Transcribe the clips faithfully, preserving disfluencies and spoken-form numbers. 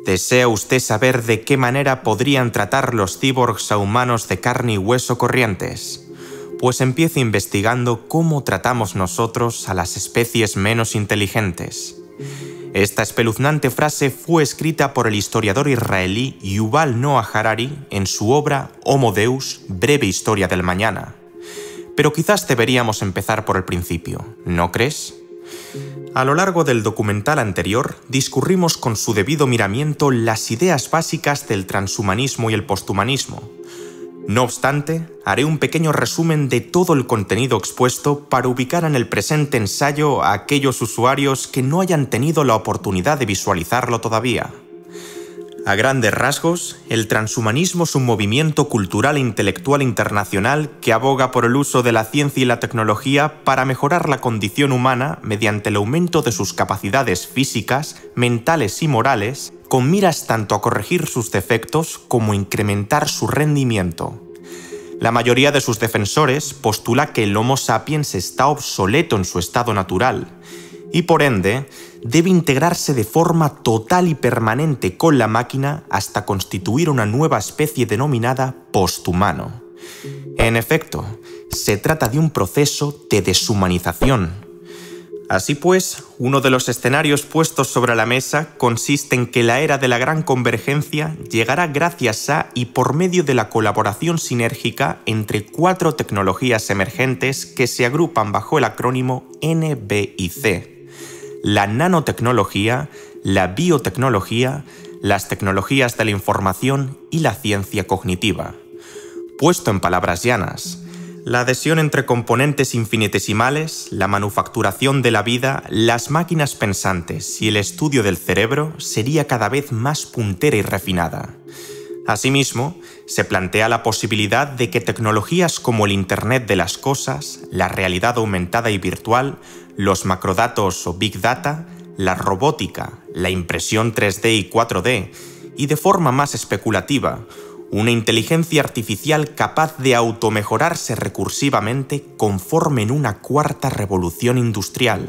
¿Desea usted saber de qué manera podrían tratar los cyborgs a humanos de carne y hueso corrientes? Pues empiece investigando cómo tratamos nosotros a las especies menos inteligentes. Esta espeluznante frase fue escrita por el historiador israelí Yuval Noah Harari en su obra Homo Deus, breve historia del mañana. Pero quizás deberíamos empezar por el principio, ¿no crees? A lo largo del documental anterior, discurrimos con su debido miramiento las ideas básicas del transhumanismo y el posthumanismo. No obstante, haré un pequeño resumen de todo el contenido expuesto para ubicar en el presente ensayo a aquellos usuarios que no hayan tenido la oportunidad de visualizarlo todavía. A grandes rasgos, el transhumanismo es un movimiento cultural e intelectual internacional que aboga por el uso de la ciencia y la tecnología para mejorar la condición humana mediante el aumento de sus capacidades físicas, mentales y morales, con miras tanto a corregir sus defectos como a incrementar su rendimiento. La mayoría de sus defensores postula que el Homo sapiens está obsoleto en su estado natural y, por ende, debe integrarse de forma total y permanente con la máquina hasta constituir una nueva especie denominada posthumano. En efecto, se trata de un proceso de deshumanización. Así pues, uno de los escenarios puestos sobre la mesa consiste en que la era de la gran convergencia llegará gracias a y por medio de la colaboración sinérgica entre cuatro tecnologías emergentes que se agrupan bajo el acrónimo N B I C. La nanotecnología, la biotecnología, las tecnologías de la información y la ciencia cognitiva. Puesto en palabras llanas, la adhesión entre componentes infinitesimales, la manufacturación de la vida, las máquinas pensantes y el estudio del cerebro sería cada vez más puntera y refinada. Asimismo, se plantea la posibilidad de que tecnologías como el Internet de las cosas, la realidad aumentada y virtual, los macrodatos o Big Data, la robótica, la impresión tres D y cuatro D, y de forma más especulativa, una inteligencia artificial capaz de automejorarse recursivamente conformen una cuarta revolución industrial.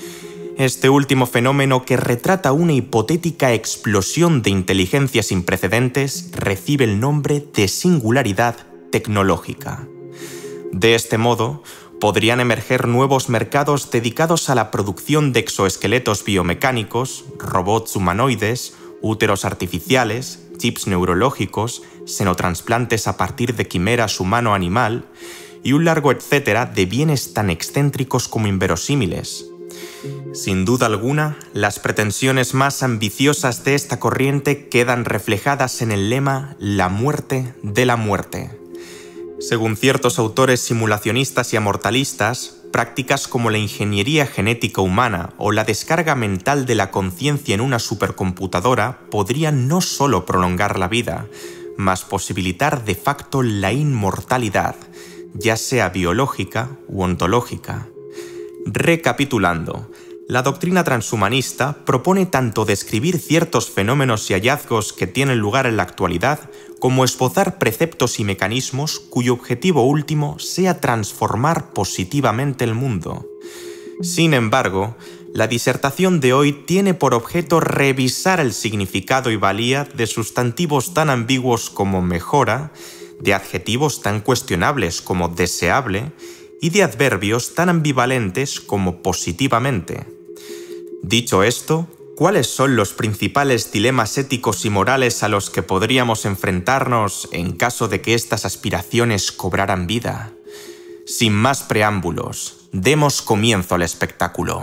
Este último fenómeno, que retrata una hipotética explosión de inteligencia sin precedentes, recibe el nombre de singularidad tecnológica. De este modo, podrían emerger nuevos mercados dedicados a la producción de exoesqueletos biomecánicos, robots humanoides, úteros artificiales, chips neurológicos, xenotransplantes a partir de quimeras humano-animal y un largo etcétera de bienes tan excéntricos como inverosímiles. Sin duda alguna, las pretensiones más ambiciosas de esta corriente quedan reflejadas en el lema «La muerte de la muerte». Según ciertos autores simulacionistas y amortalistas, prácticas como la ingeniería genética humana o la descarga mental de la conciencia en una supercomputadora podrían no solo prolongar la vida, mas posibilitar de facto la inmortalidad, ya sea biológica u ontológica. Recapitulando, la doctrina transhumanista propone tanto describir ciertos fenómenos y hallazgos que tienen lugar en la actualidad, como esbozar preceptos y mecanismos cuyo objetivo último sea transformar positivamente el mundo. Sin embargo, la disertación de hoy tiene por objeto revisar el significado y valía de sustantivos tan ambiguos como mejora, de adjetivos tan cuestionables como deseable y de adverbios tan ambivalentes como positivamente. Dicho esto, ¿cuáles son los principales dilemas éticos y morales a los que podríamos enfrentarnos en caso de que estas aspiraciones cobraran vida? Sin más preámbulos, demos comienzo al espectáculo.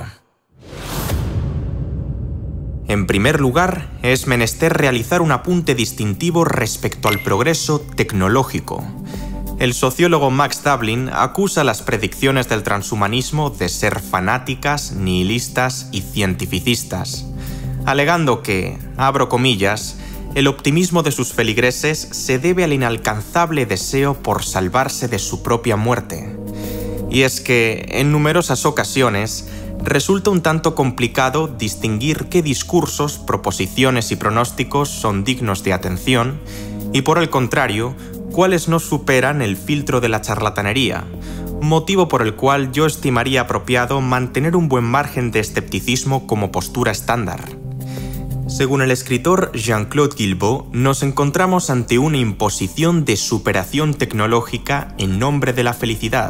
En primer lugar, es menester realizar un apunte distintivo respecto al progreso tecnológico. El sociólogo Max Dublin acusa las predicciones del transhumanismo de ser fanáticas, nihilistas y cientificistas, alegando que, abro comillas, el optimismo de sus feligreses se debe al inalcanzable deseo por salvarse de su propia muerte. Y es que, en numerosas ocasiones, resulta un tanto complicado distinguir qué discursos, proposiciones y pronósticos son dignos de atención y, por el contrario, cuáles no superan el filtro de la charlatanería, motivo por el cual yo estimaría apropiado mantener un buen margen de escepticismo como postura estándar. Según el escritor Jean-Claude Guilbault, nos encontramos ante una imposición de superación tecnológica en nombre de la felicidad.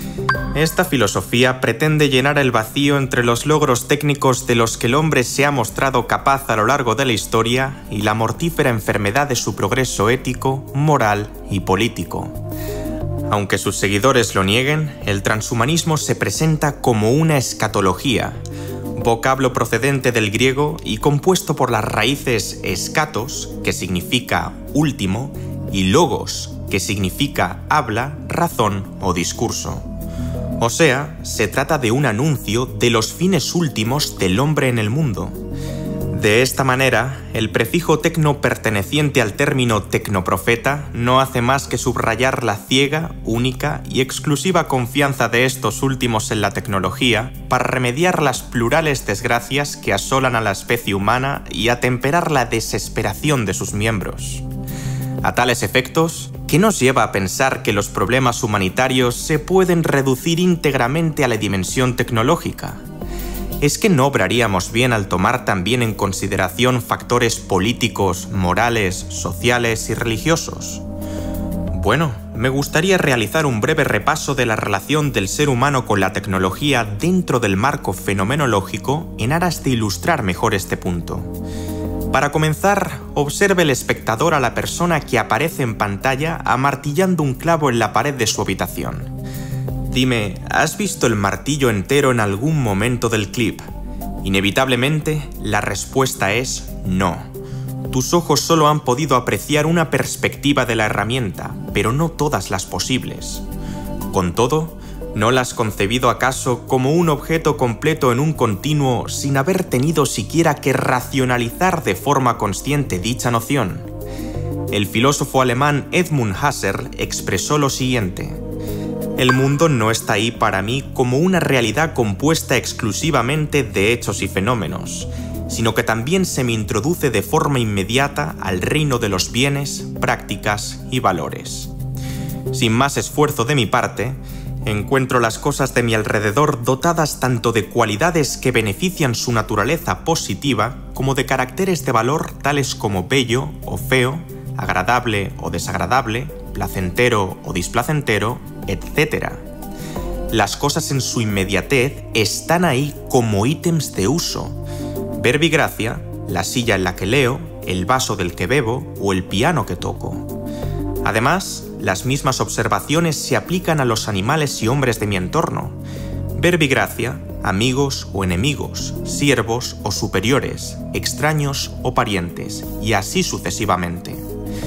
Esta filosofía pretende llenar el vacío entre los logros técnicos de los que el hombre se ha mostrado capaz a lo largo de la historia y la mortífera enfermedad de su progreso ético, moral y político. Aunque sus seguidores lo nieguen, el transhumanismo se presenta como una escatología, vocablo procedente del griego y compuesto por las raíces escatos, que significa último, y logos, que significa habla, razón o discurso. O sea, se trata de un anuncio de los fines últimos del hombre en el mundo. De esta manera, el prefijo tecno perteneciente al término tecnoprofeta no hace más que subrayar la ciega, única y exclusiva confianza de estos últimos en la tecnología para remediar las plurales desgracias que asolan a la especie humana y atemperar la desesperación de sus miembros. A tales efectos, ¿qué nos lleva a pensar que los problemas humanitarios se pueden reducir íntegramente a la dimensión tecnológica? ¿Es que no obraríamos bien al tomar también en consideración factores políticos, morales, sociales y religiosos? Bueno, me gustaría realizar un breve repaso de la relación del ser humano con la tecnología dentro del marco fenomenológico en aras de ilustrar mejor este punto. Para comenzar, observe el espectador a la persona que aparece en pantalla amartillando un clavo en la pared de su habitación. Dime, ¿has visto el martillo entero en algún momento del clip? Inevitablemente, la respuesta es no. Tus ojos solo han podido apreciar una perspectiva de la herramienta, pero no todas las posibles. Con todo, ¿no la has concebido acaso como un objeto completo en un continuo sin haber tenido siquiera que racionalizar de forma consciente dicha noción? El filósofo alemán Edmund Husserl expresó lo siguiente: el mundo no está ahí para mí como una realidad compuesta exclusivamente de hechos y fenómenos, sino que también se me introduce de forma inmediata al reino de los bienes, prácticas y valores. Sin más esfuerzo de mi parte, encuentro las cosas de mi alrededor dotadas tanto de cualidades que benefician su naturaleza positiva como de caracteres de valor tales como bello o feo, agradable o desagradable, placentero o displacentero, etcétera. Las cosas en su inmediatez están ahí como ítems de uso. Verbigracia, la silla en la que leo, el vaso del que bebo o el piano que toco. Además, las mismas observaciones se aplican a los animales y hombres de mi entorno. Verbigracia, amigos o enemigos, siervos o superiores, extraños o parientes, y así sucesivamente.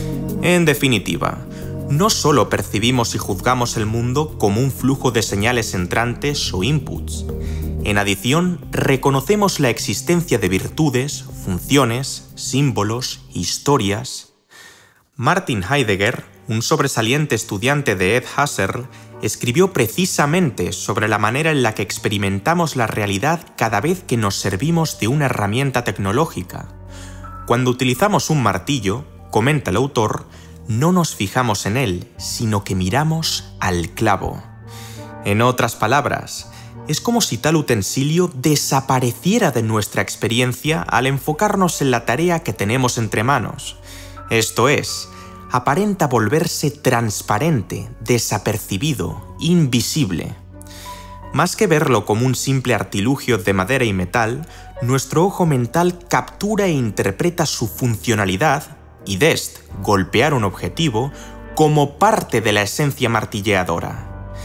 En definitiva, no solo percibimos y juzgamos el mundo como un flujo de señales entrantes o inputs. En adición, reconocemos la existencia de virtudes, funciones, símbolos, historias. Martin Heidegger, un sobresaliente estudiante de Ed Husserl, escribió precisamente sobre la manera en la que experimentamos la realidad cada vez que nos servimos de una herramienta tecnológica. Cuando utilizamos un martillo, comenta el autor, no nos fijamos en él, sino que miramos al clavo. En otras palabras, es como si tal utensilio desapareciera de nuestra experiencia al enfocarnos en la tarea que tenemos entre manos. Esto es, aparenta volverse transparente, desapercibido, invisible. Más que verlo como un simple artilugio de madera y metal, nuestro ojo mental captura e interpreta su funcionalidad y dest, golpear un objetivo, como parte de la esencia martilleadora.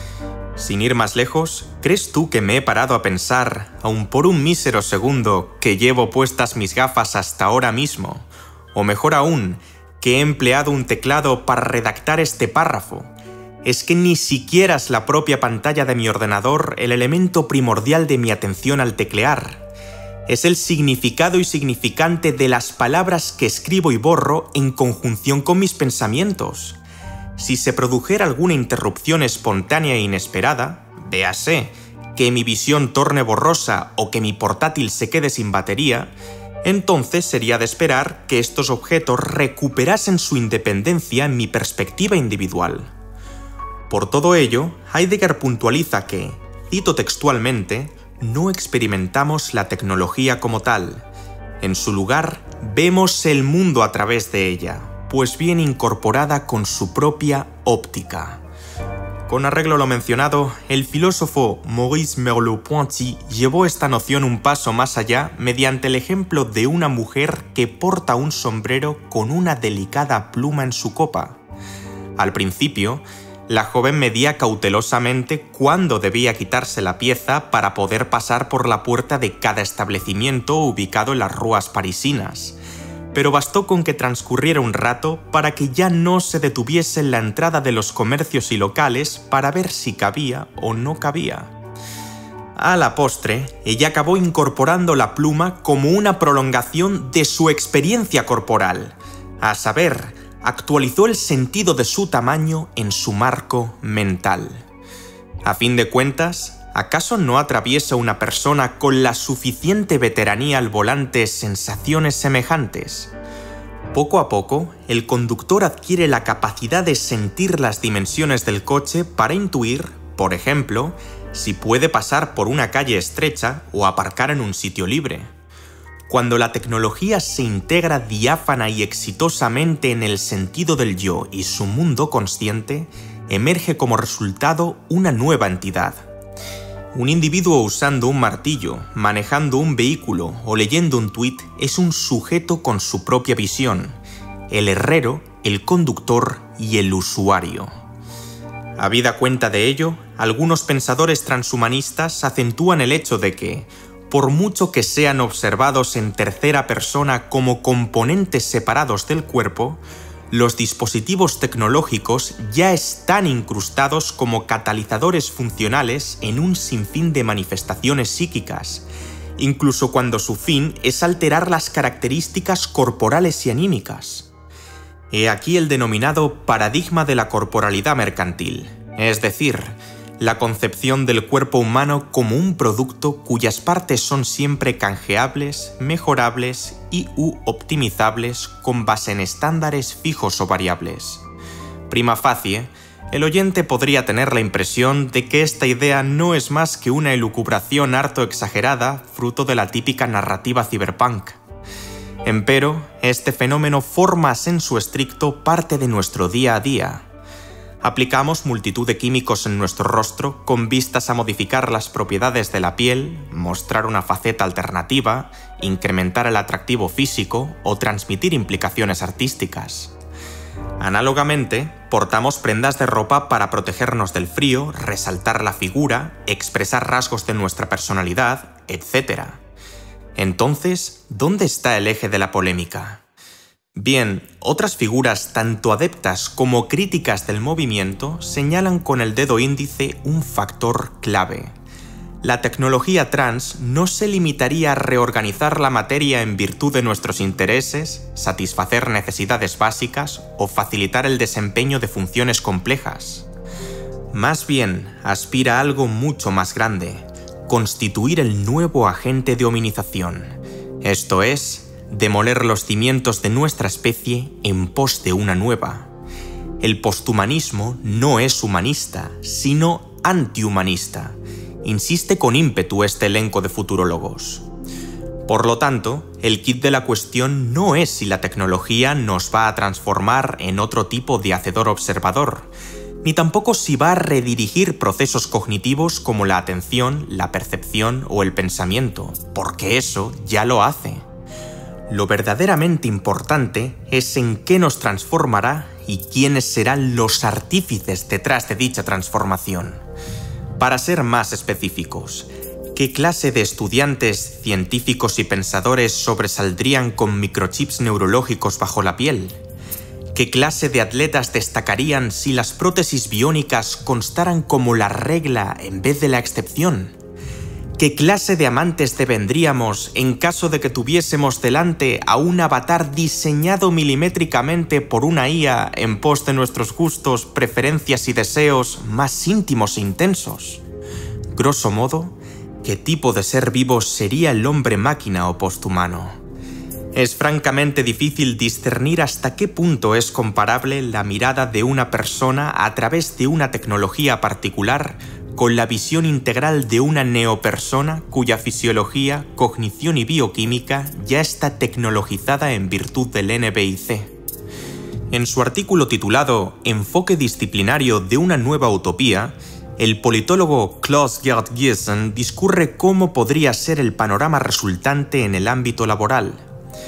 Sin ir más lejos, ¿crees tú que me he parado a pensar, aun por un mísero segundo, que llevo puestas mis gafas hasta ahora mismo? O mejor aún, que he empleado un teclado para redactar este párrafo. Es que ni siquiera es la propia pantalla de mi ordenador el elemento primordial de mi atención al teclear. Es el significado y significante de las palabras que escribo y borro en conjunción con mis pensamientos. Si se produjera alguna interrupción espontánea e inesperada, véase, que mi visión torne borrosa o que mi portátil se quede sin batería, entonces sería de esperar que estos objetos recuperasen su independencia en mi perspectiva individual. Por todo ello, Heidegger puntualiza que, cito textualmente, no experimentamos la tecnología como tal. En su lugar, vemos el mundo a través de ella, pues viene incorporada con su propia óptica. Con arreglo a lo mencionado, el filósofo Maurice Merleau-Ponty llevó esta noción un paso más allá mediante el ejemplo de una mujer que porta un sombrero con una delicada pluma en su copa. Al principio, la joven medía cautelosamente cuándo debía quitarse la pieza para poder pasar por la puerta de cada establecimiento ubicado en las ruas parisinas. Pero bastó con que transcurriera un rato para que ya no se detuviese en la entrada de los comercios y locales para ver si cabía o no cabía. A la postre, ella acabó incorporando la pluma como una prolongación de su experiencia corporal. A saber, actualizó el sentido de su tamaño en su marco mental. A fin de cuentas, ¿acaso no atraviesa una persona con la suficiente veteranía al volante sensaciones semejantes? Poco a poco, el conductor adquiere la capacidad de sentir las dimensiones del coche para intuir, por ejemplo, si puede pasar por una calle estrecha o aparcar en un sitio libre. Cuando la tecnología se integra diáfana y exitosamente en el sentido del yo y su mundo consciente, emerge como resultado una nueva entidad. Un individuo usando un martillo, manejando un vehículo o leyendo un tuit es un sujeto con su propia visión, el herrero, el conductor y el usuario. Habida cuenta de ello, algunos pensadores transhumanistas acentúan el hecho de que, por mucho que sean observados en tercera persona como componentes separados del cuerpo, los dispositivos tecnológicos ya están incrustados como catalizadores funcionales en un sinfín de manifestaciones psíquicas, incluso cuando su fin es alterar las características corporales y anímicas. He aquí el denominado paradigma de la corporalidad mercantil, es decir, la concepción del cuerpo humano como un producto cuyas partes son siempre canjeables, mejorables y u optimizables con base en estándares fijos o variables. Prima facie, el oyente podría tener la impresión de que esta idea no es más que una elucubración harto exagerada, fruto de la típica narrativa cyberpunk. Empero, este fenómeno forma en su estricto parte de nuestro día a día. Aplicamos multitud de químicos en nuestro rostro con vistas a modificar las propiedades de la piel, mostrar una faceta alternativa, incrementar el atractivo físico o transmitir implicaciones artísticas. Análogamente, portamos prendas de ropa para protegernos del frío, resaltar la figura, expresar rasgos de nuestra personalidad, etcétera. Entonces, ¿dónde está el eje de la polémica? Bien, otras figuras tanto adeptas como críticas del movimiento señalan con el dedo índice un factor clave. La tecnología trans no se limitaría a reorganizar la materia en virtud de nuestros intereses, satisfacer necesidades básicas o facilitar el desempeño de funciones complejas. Más bien, aspira a algo mucho más grande, constituir el nuevo agente de hominización, esto es, demoler los cimientos de nuestra especie en pos de una nueva. El posthumanismo no es humanista, sino antihumanista, insiste con ímpetu este elenco de futurólogos. Por lo tanto, el quid de la cuestión no es si la tecnología nos va a transformar en otro tipo de hacedor-observador, ni tampoco si va a redirigir procesos cognitivos como la atención, la percepción o el pensamiento, porque eso ya lo hace. Lo verdaderamente importante es en qué nos transformará y quiénes serán los artífices detrás de dicha transformación. Para ser más específicos, ¿qué clase de estudiantes, científicos y pensadores sobresaldrían con microchips neurológicos bajo la piel? ¿Qué clase de atletas destacarían si las prótesis biónicas constaran como la regla en vez de la excepción? ¿Qué clase de amantes devendríamos en caso de que tuviésemos delante a un avatar diseñado milimétricamente por una I A en pos de nuestros gustos, preferencias y deseos más íntimos e intensos? Grosso modo, ¿qué tipo de ser vivo sería el hombre máquina o posthumano? Es francamente difícil discernir hasta qué punto es comparable la mirada de una persona a través de una tecnología particular con la visión integral de una neopersona cuya fisiología, cognición y bioquímica ya está tecnologizada en virtud del N B I C. En su artículo titulado Enfoque disciplinario de una nueva utopía, el politólogo Klaus-Gerd Giesen discurre cómo podría ser el panorama resultante en el ámbito laboral.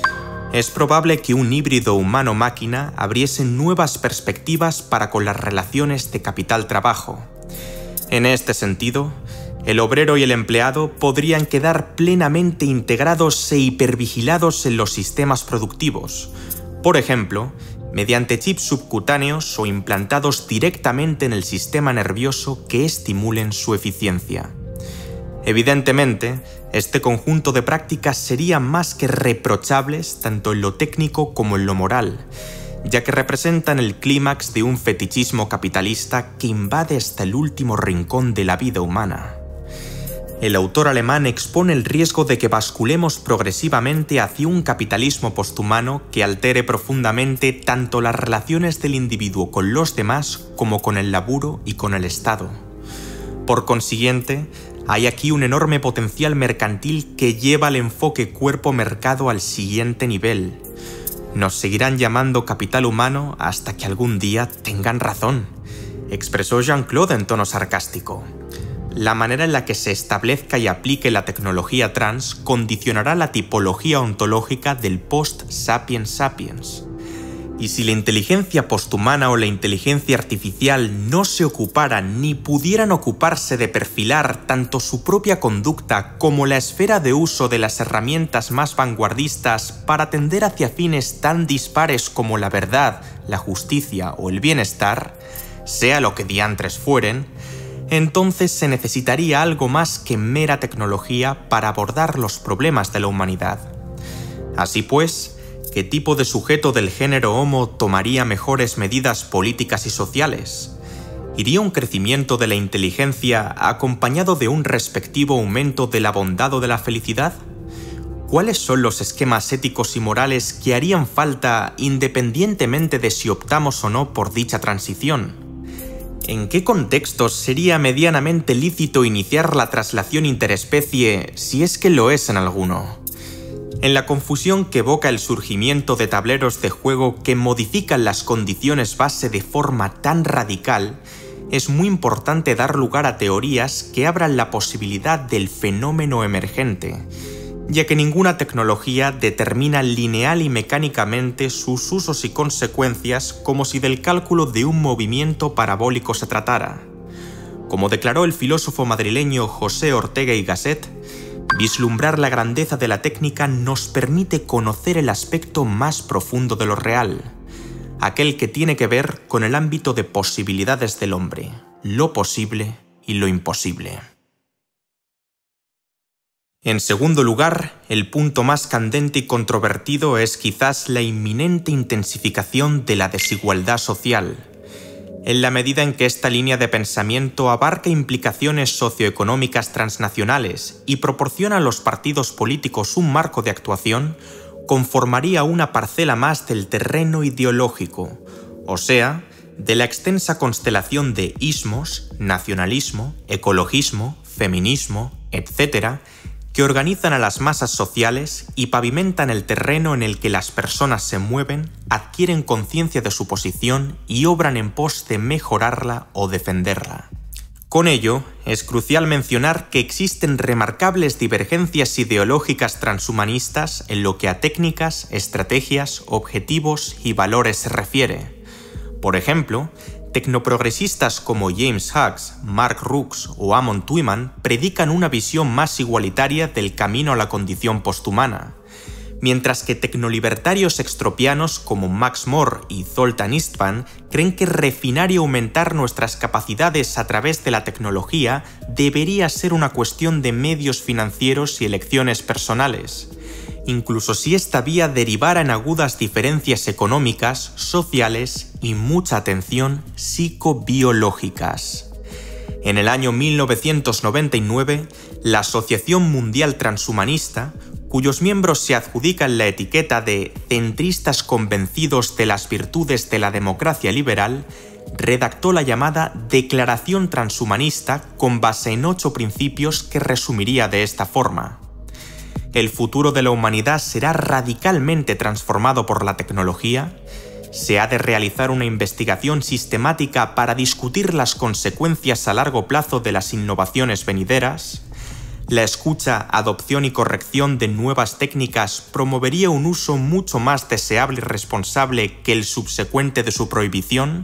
Es probable que un híbrido humano-máquina abriese nuevas perspectivas para con las relaciones de capital-trabajo. En este sentido, el obrero y el empleado podrían quedar plenamente integrados e hipervigilados en los sistemas productivos, por ejemplo, mediante chips subcutáneos o implantados directamente en el sistema nervioso que estimulen su eficiencia. Evidentemente, este conjunto de prácticas serían más que reprochables tanto en lo técnico como en lo moral, ya que representan el clímax de un fetichismo capitalista que invade hasta el último rincón de la vida humana. El autor alemán expone el riesgo de que basculemos progresivamente hacia un capitalismo posthumano que altere profundamente tanto las relaciones del individuo con los demás como con el laburo y con el Estado. Por consiguiente, hay aquí un enorme potencial mercantil que lleva el enfoque cuerpo-mercado al siguiente nivel. Nos seguirán llamando capital humano hasta que algún día tengan razón, expresó Jean-Claude en tono sarcástico. La manera en la que se establezca y aplique la tecnología trans condicionará la tipología ontológica del post-sapiens sapiens. Y si la inteligencia posthumana o la inteligencia artificial no se ocuparan ni pudieran ocuparse de perfilar tanto su propia conducta como la esfera de uso de las herramientas más vanguardistas para tender hacia fines tan dispares como la verdad, la justicia o el bienestar, sea lo que diantres fueren, entonces se necesitaría algo más que mera tecnología para abordar los problemas de la humanidad. Así pues, ¿qué tipo de sujeto del género Homo tomaría mejores medidas políticas y sociales? ¿Iría un crecimiento de la inteligencia acompañado de un respectivo aumento de la bondad o de la felicidad? ¿Cuáles son los esquemas éticos y morales que harían falta independientemente de si optamos o no por dicha transición? ¿En qué contextos sería medianamente lícito iniciar la traslación interespecie si es que lo es en alguno? En la confusión que evoca el surgimiento de tableros de juego que modifican las condiciones base de forma tan radical, es muy importante dar lugar a teorías que abran la posibilidad del fenómeno emergente, ya que ninguna tecnología determina lineal y mecánicamente sus usos y consecuencias como si del cálculo de un movimiento parabólico se tratara. Como declaró el filósofo madrileño José Ortega y Gasset, vislumbrar la grandeza de la técnica nos permite conocer el aspecto más profundo de lo real, aquel que tiene que ver con el ámbito de posibilidades del hombre, lo posible y lo imposible. En segundo lugar, el punto más candente y controvertido es quizás la inminente intensificación de la desigualdad social. En la medida en que esta línea de pensamiento abarca implicaciones socioeconómicas transnacionales y proporciona a los partidos políticos un marco de actuación, conformaría una parcela más del terreno ideológico, o sea, de la extensa constelación de ismos, nacionalismo, ecologismo, feminismo, etcétera, que organizan a las masas sociales y pavimentan el terreno en el que las personas se mueven, adquieren conciencia de su posición y obran en pos de mejorarla o defenderla. Con ello, es crucial mencionar que existen remarcables divergencias ideológicas transhumanistas en lo que a técnicas, estrategias, objetivos y valores se refiere. Por ejemplo, tecnoprogresistas como James Hughes, Mark Rooks o Amon Twyman predican una visión más igualitaria del camino a la condición posthumana, mientras que tecnolibertarios extropianos como Max More y Zoltán István creen que refinar y aumentar nuestras capacidades a través de la tecnología debería ser una cuestión de medios financieros y elecciones personales, incluso si esta vía derivara en agudas diferencias económicas, sociales y mucha atención psicobiológicas. En el año mil novecientos noventa y nueve, la Asociación Mundial Transhumanista, cuyos miembros se adjudican la etiqueta de centristas convencidos de las virtudes de la democracia liberal, redactó la llamada Declaración Transhumanista con base en ocho principios que resumiría de esta forma. El futuro de la humanidad será radicalmente transformado por la tecnología. Se ha de realizar una investigación sistemática para discutir las consecuencias a largo plazo de las innovaciones venideras. La escucha, adopción y corrección de nuevas técnicas promovería un uso mucho más deseable y responsable que el subsecuente de su prohibición.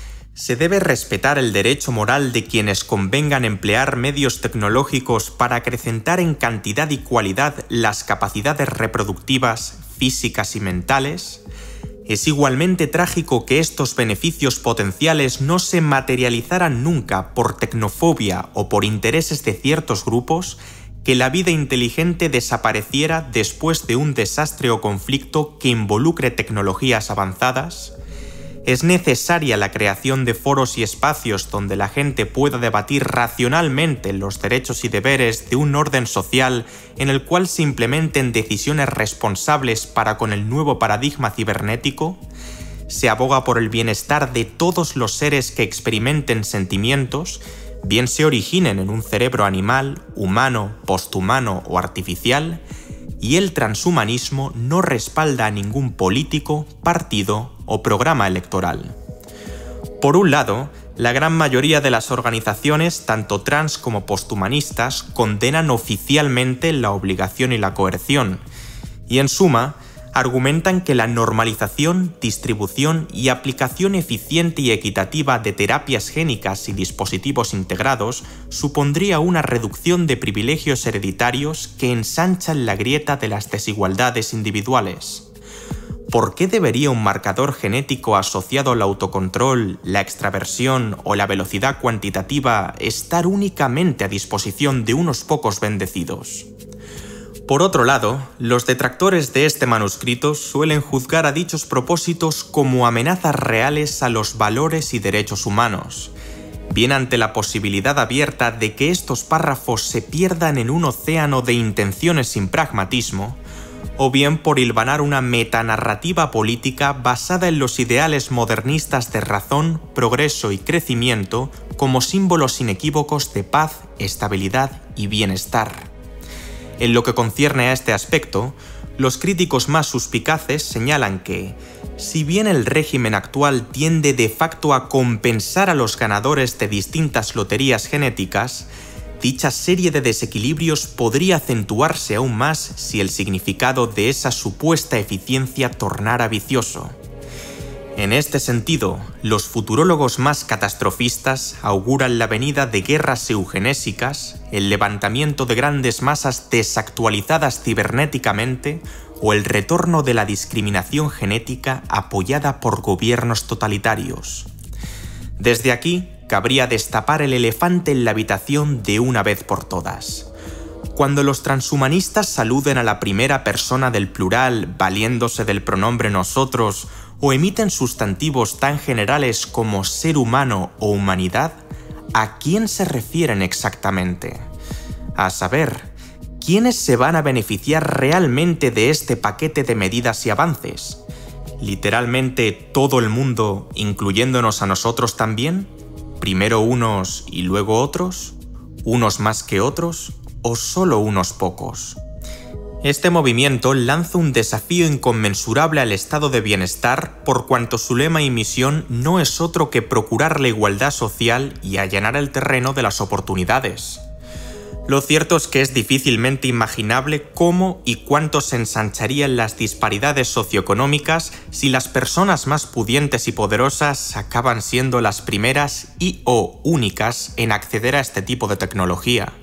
Se debe respetar el derecho moral de quienes convengan emplear medios tecnológicos para acrecentar en cantidad y cualidad las capacidades reproductivas, físicas y mentales. Es igualmente trágico que estos beneficios potenciales no se materializaran nunca por tecnofobia o por intereses de ciertos grupos, que la vida inteligente desapareciera después de un desastre o conflicto que involucre tecnologías avanzadas. Es necesaria la creación de foros y espacios donde la gente pueda debatir racionalmente los derechos y deberes de un orden social en el cual se implementen decisiones responsables para con el nuevo paradigma cibernético. Se aboga por el bienestar de todos los seres que experimenten sentimientos, bien se originen en un cerebro animal, humano, posthumano o artificial, y el transhumanismo no respalda a ningún político, partido o programa electoral. Por un lado, la gran mayoría de las organizaciones, tanto trans como posthumanistas, condenan oficialmente la obligación y la coerción, y en suma, argumentan que la normalización, distribución y aplicación eficiente y equitativa de terapias génicas y dispositivos integrados supondría una reducción de privilegios hereditarios que ensanchan la grieta de las desigualdades individuales. ¿Por qué debería un marcador genético asociado al autocontrol, la extraversión o la velocidad cuantitativa estar únicamente a disposición de unos pocos bendecidos? Por otro lado, los detractores de este manuscrito suelen juzgar a dichos propósitos como amenazas reales a los valores y derechos humanos, bien ante la posibilidad abierta de que estos párrafos se pierdan en un océano de intenciones sin pragmatismo, o bien por hilvanar una metanarrativa política basada en los ideales modernistas de razón, progreso y crecimiento como símbolos inequívocos de paz, estabilidad y bienestar. En lo que concierne a este aspecto, los críticos más suspicaces señalan que, si bien el régimen actual tiende de facto a compensar a los ganadores de distintas loterías genéticas, dicha serie de desequilibrios podría acentuarse aún más si el significado de esa supuesta eficiencia tornara vicioso. En este sentido, los futurólogos más catastrofistas auguran la venida de guerras eugenésicas, el levantamiento de grandes masas desactualizadas cibernéticamente o el retorno de la discriminación genética apoyada por gobiernos totalitarios. Desde aquí, cabría destapar el elefante en la habitación de una vez por todas. Cuando los transhumanistas saluden a la primera persona del plural valiéndose del pronombre nosotros o emiten sustantivos tan generales como ser humano o humanidad, ¿a quién se refieren exactamente? A saber, ¿quiénes se van a beneficiar realmente de este paquete de medidas y avances? ¿Literalmente todo el mundo, incluyéndonos a nosotros también? ¿Primero unos y luego otros? ¿Unos más que otros? ¿O solo unos pocos? Este movimiento lanza un desafío inconmensurable al estado de bienestar por cuanto su lema y misión no es otro que procurar la igualdad social y allanar el terreno de las oportunidades. Lo cierto es que es difícilmente imaginable cómo y cuánto se ensancharían las disparidades socioeconómicas si las personas más pudientes y poderosas acaban siendo las primeras y o únicas en acceder a este tipo de tecnología.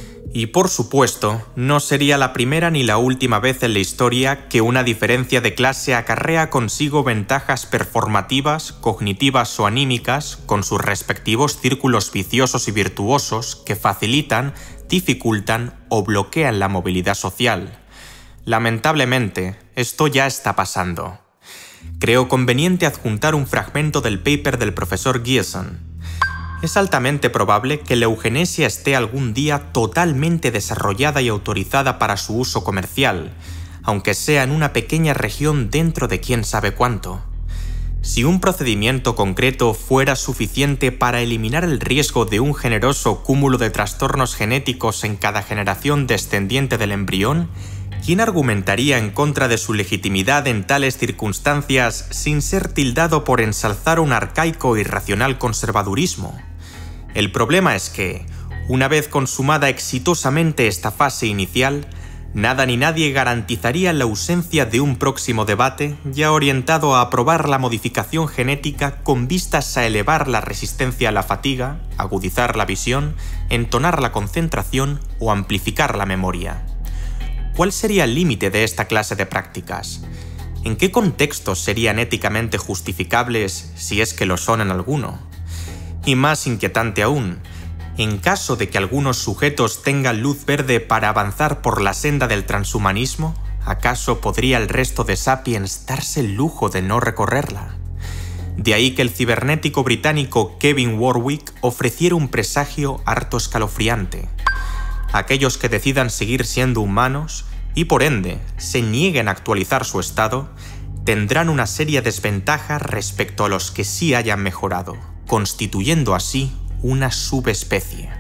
Y por supuesto, no sería la primera ni la última vez en la historia que una diferencia de clase acarrea consigo ventajas performativas, cognitivas o anímicas con sus respectivos círculos viciosos y virtuosos que facilitan, dificultan o bloquean la movilidad social. Lamentablemente, esto ya está pasando. Creo conveniente adjuntar un fragmento del paper del profesor Gieson. Es altamente probable que la eugenesia esté algún día totalmente desarrollada y autorizada para su uso comercial, aunque sea en una pequeña región dentro de quién sabe cuánto. Si un procedimiento concreto fuera suficiente para eliminar el riesgo de un generoso cúmulo de trastornos genéticos en cada generación descendiente del embrión, ¿quién argumentaría en contra de su legitimidad en tales circunstancias sin ser tildado por ensalzar un arcaico e irracional conservadurismo? El problema es que, una vez consumada exitosamente esta fase inicial, nada ni nadie garantizaría la ausencia de un próximo debate ya orientado a aprobar la modificación genética con vistas a elevar la resistencia a la fatiga, agudizar la visión, entonar la concentración o amplificar la memoria. ¿Cuál sería el límite de esta clase de prácticas? ¿En qué contextos serían éticamente justificables, si es que lo son en alguno? Y más inquietante aún, en caso de que algunos sujetos tengan luz verde para avanzar por la senda del transhumanismo, ¿acaso podría el resto de sapiens darse el lujo de no recorrerla? De ahí que el cibernético británico Kevin Warwick ofreciera un presagio harto escalofriante. Aquellos que decidan seguir siendo humanos y por ende se nieguen a actualizar su estado, tendrán una seria desventaja respecto a los que sí hayan mejorado, constituyendo así una subespecie.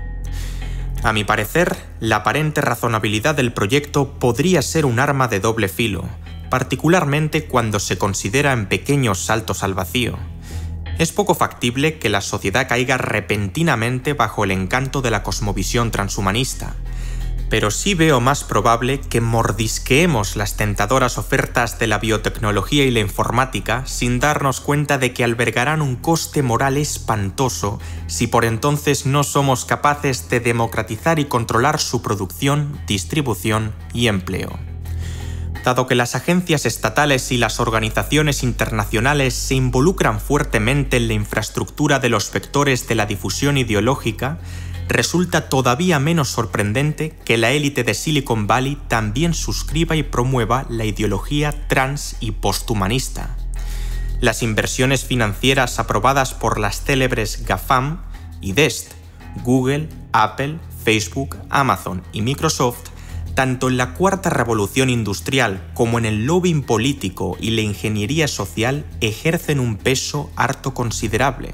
A mi parecer, la aparente razonabilidad del proyecto podría ser un arma de doble filo, particularmente cuando se considera en pequeños saltos al vacío. Es poco factible que la sociedad caiga repentinamente bajo el encanto de la cosmovisión transhumanista, pero sí veo más probable que mordisqueemos las tentadoras ofertas de la biotecnología y la informática sin darnos cuenta de que albergarán un coste moral espantoso si por entonces no somos capaces de democratizar y controlar su producción, distribución y empleo. Dado que las agencias estatales y las organizaciones internacionales se involucran fuertemente en la infraestructura de los vectores de la difusión ideológica, resulta todavía menos sorprendente que la élite de Silicon Valley también suscriba y promueva la ideología trans y posthumanista. Las inversiones financieras aprobadas por las célebres GAFAM y D E S T, Google, Apple, Facebook, Amazon y Microsoft, tanto en la cuarta revolución industrial como en el lobbying político y la ingeniería social, ejercen un peso harto considerable.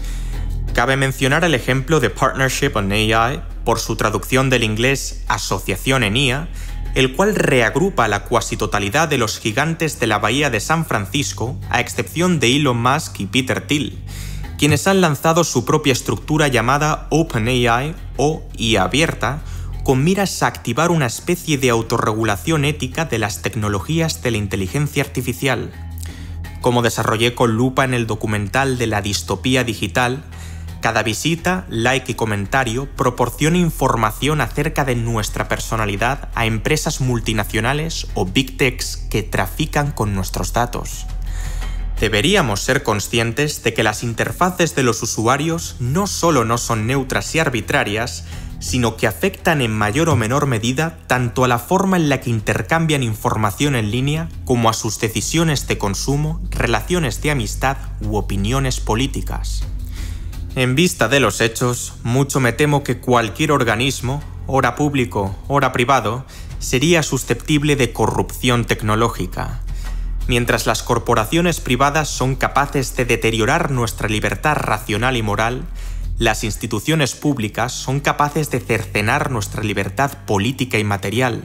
Cabe mencionar el ejemplo de Partnership on A I, por su traducción del inglés Asociación en I A, el cual reagrupa la cuasi totalidad de los gigantes de la bahía de San Francisco, a excepción de Elon Musk y Peter Thiel, quienes han lanzado su propia estructura llamada OpenAI o I A abierta, con miras a activar una especie de autorregulación ética de las tecnologías de la inteligencia artificial. Como desarrollé con lupa en el documental de la distopía digital, cada visita, like y comentario proporciona información acerca de nuestra personalidad a empresas multinacionales o big techs que trafican con nuestros datos. Deberíamos ser conscientes de que las interfaces de los usuarios no solo no son neutras y arbitrarias, sino que afectan en mayor o menor medida tanto a la forma en la que intercambian información en línea como a sus decisiones de consumo, relaciones de amistad u opiniones políticas. En vista de los hechos, mucho me temo que cualquier organismo, ora público, ora privado, sería susceptible de corrupción tecnológica. Mientras las corporaciones privadas son capaces de deteriorar nuestra libertad racional y moral, las instituciones públicas son capaces de cercenar nuestra libertad política y material.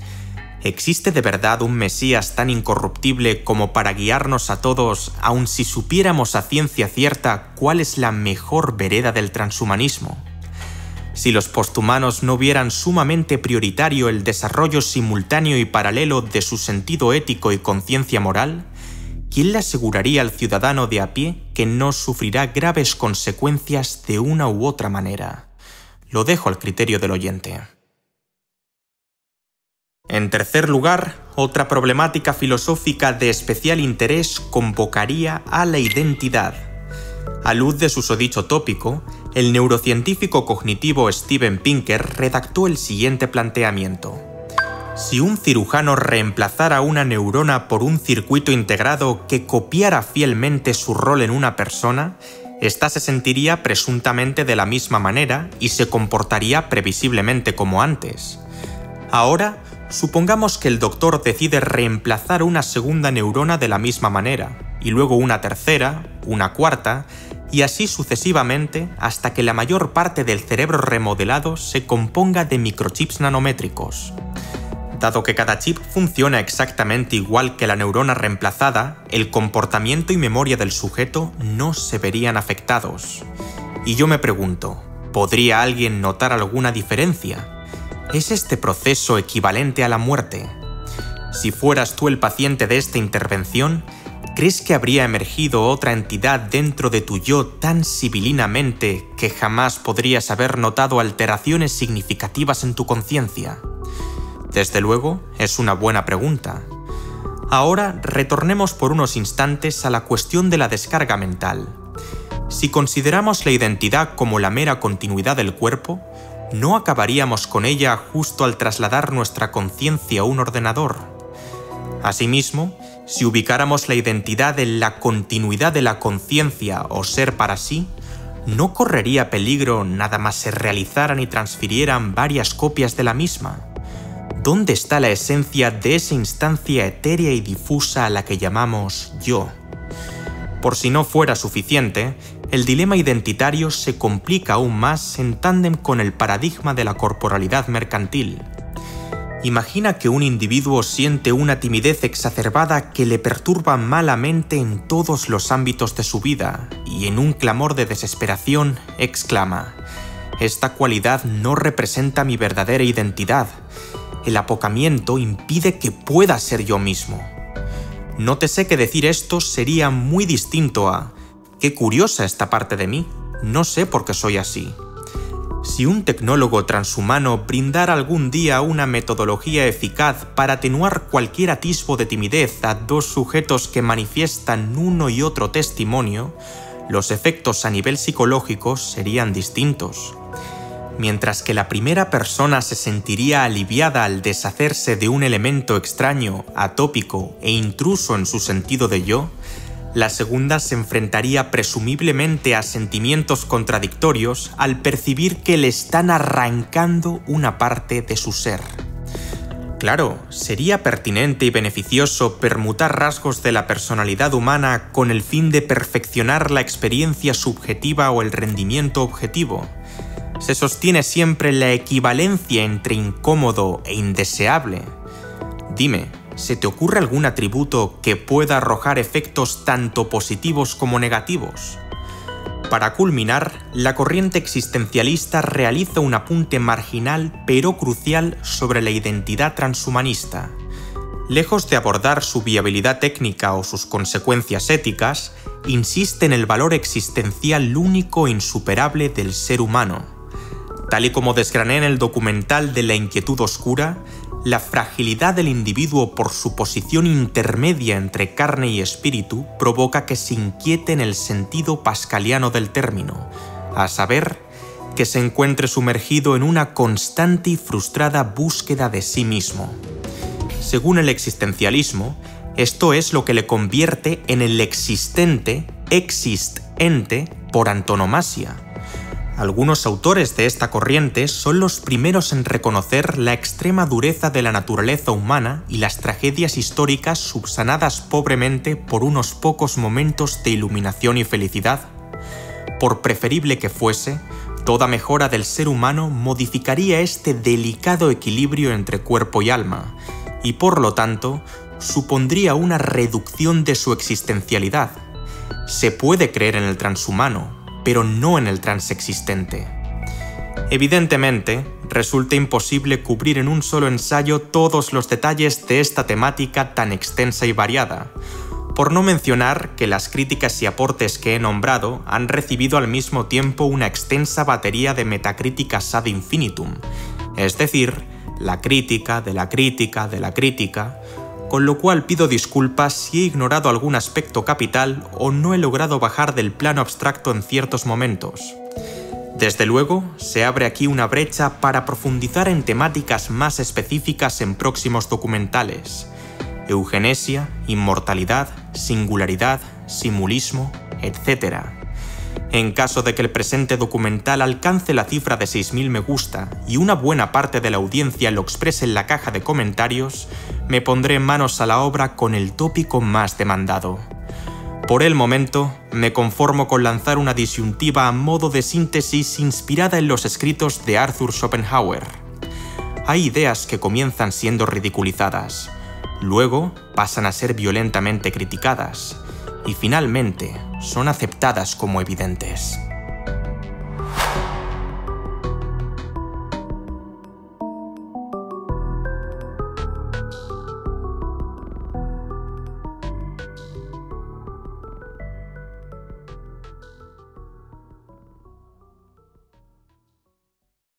¿Existe de verdad un Mesías tan incorruptible como para guiarnos a todos, aun si supiéramos a ciencia cierta cuál es la mejor vereda del transhumanismo? Si los posthumanos no vieran sumamente prioritario el desarrollo simultáneo y paralelo de su sentido ético y conciencia moral, ¿quién le aseguraría al ciudadano de a pie que no sufrirá graves consecuencias de una u otra manera? Lo dejo al criterio del oyente. En tercer lugar, otra problemática filosófica de especial interés convocaría a la identidad. A luz de susodicho tópico, el neurocientífico cognitivo Steven Pinker redactó el siguiente planteamiento. Si un cirujano reemplazara una neurona por un circuito integrado que copiara fielmente su rol en una persona, ésta se sentiría presuntamente de la misma manera y se comportaría previsiblemente como antes. Ahora, supongamos que el doctor decide reemplazar una segunda neurona de la misma manera. y luego una tercera, una cuarta, y así sucesivamente hasta que la mayor parte del cerebro remodelado se componga de microchips nanométricos. Dado que cada chip funciona exactamente igual que la neurona reemplazada, el comportamiento y memoria del sujeto no se verían afectados. Y yo me pregunto, ¿podría alguien notar alguna diferencia? ¿Es este proceso equivalente a la muerte? Si fueras tú el paciente de esta intervención, ¿crees que habría emergido otra entidad dentro de tu yo tan sibilinamente que jamás podrías haber notado alteraciones significativas en tu conciencia? Desde luego, es una buena pregunta. Ahora retornemos por unos instantes a la cuestión de la descarga mental. Si consideramos la identidad como la mera continuidad del cuerpo, ¿no acabaríamos con ella justo al trasladar nuestra conciencia a un ordenador? Asimismo, si ubicáramos la identidad en la continuidad de la conciencia o ser para sí, ¿no correría peligro nada más se realizaran y transfirieran varias copias de la misma? ¿Dónde está la esencia de esa instancia etérea y difusa a la que llamamos yo? Por si no fuera suficiente, el dilema identitario se complica aún más en tándem con el paradigma de la corporalidad mercantil. Imagina que un individuo siente una timidez exacerbada que le perturba malamente en todos los ámbitos de su vida y en un clamor de desesperación exclama: «Esta cualidad no representa mi verdadera identidad. El apocamiento impide que pueda ser yo mismo». Nótese que decir esto sería muy distinto a «Qué curiosa esta parte de mí, no sé por qué soy así». Si un tecnólogo transhumano brindara algún día una metodología eficaz para atenuar cualquier atisbo de timidez a dos sujetos que manifiestan uno y otro testimonio, los efectos a nivel psicológico serían distintos. Mientras que la primera persona se sentiría aliviada al deshacerse de un elemento extraño, atópico e intruso en su sentido de yo, la segunda se enfrentaría presumiblemente a sentimientos contradictorios al percibir que le están arrancando una parte de su ser. Claro, sería pertinente y beneficioso permutar rasgos de la personalidad humana con el fin de perfeccionar la experiencia subjetiva o el rendimiento objetivo. Se sostiene siempre la equivalencia entre incómodo e indeseable. Dime, ¿se te ocurre algún atributo que pueda arrojar efectos tanto positivos como negativos? Para culminar, la corriente existencialista realiza un apunte marginal pero crucial sobre la identidad transhumanista. Lejos de abordar su viabilidad técnica o sus consecuencias éticas, insiste en el valor existencial único e insuperable del ser humano. Tal y como desgrané en el documental de La inquietud oscura, la fragilidad del individuo por su posición intermedia entre carne y espíritu provoca que se inquiete en el sentido pascaliano del término, a saber, que se encuentre sumergido en una constante y frustrada búsqueda de sí mismo. Según el existencialismo, esto es lo que le convierte en el existente, exist-ente por antonomasia. Algunos autores de esta corriente son los primeros en reconocer la extrema dureza de la naturaleza humana y las tragedias históricas subsanadas pobremente por unos pocos momentos de iluminación y felicidad. Por preferible que fuese, toda mejora del ser humano modificaría este delicado equilibrio entre cuerpo y alma, y por lo tanto, supondría una reducción de su existencialidad. Se puede creer en el transhumano, pero no en el transexistente. Evidentemente, resulta imposible cubrir en un solo ensayo todos los detalles de esta temática tan extensa y variada, por no mencionar que las críticas y aportes que he nombrado han recibido al mismo tiempo una extensa batería de metacríticas ad infinitum, es decir, la crítica de la crítica de la crítica, con lo cual pido disculpas si he ignorado algún aspecto capital o no he logrado bajar del plano abstracto en ciertos momentos. Desde luego, se abre aquí una brecha para profundizar en temáticas más específicas en próximos documentales: eugenesia, inmortalidad, singularidad, simulismo, etcétera. En caso de que el presente documental alcance la cifra de seis mil me gusta y una buena parte de la audiencia lo exprese en la caja de comentarios, me pondré manos a la obra con el tópico más demandado. Por el momento, me conformo con lanzar una disyuntiva a modo de síntesis inspirada en los escritos de Arthur Schopenhauer. Hay ideas que comienzan siendo ridiculizadas, luego pasan a ser violentamente criticadas y finalmente son aceptadas como evidentes.